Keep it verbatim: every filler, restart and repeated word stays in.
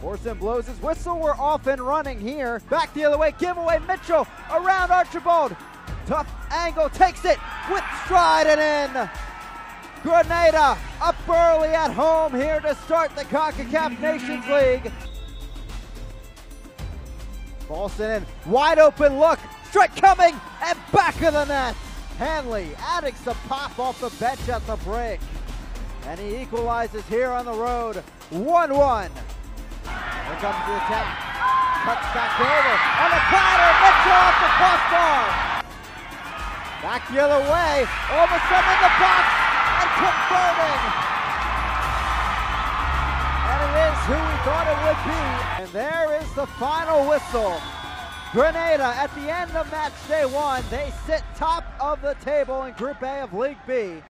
Orson blows his whistle. We're off and running here. Back the other way. Giveaway. Mitchell around Archibald. Tough angle. Takes it with stride and in. Grenada up early at home here to start the CONCACAF Nations League. Paulson in. Wide open look. Strike coming and back of the net. Hanley adding some pop off the bench at the break. And he equalizes here on the road. one one. Here comes the attempt. Cuts back over. On the platter. Mitchell off the crossbar. Back the other way. All of a sudden in the box. And confirming. And it is who we thought it would be. And there is the final whistle. Grenada at the end of match day one. They sit top of the table in Group A of League B.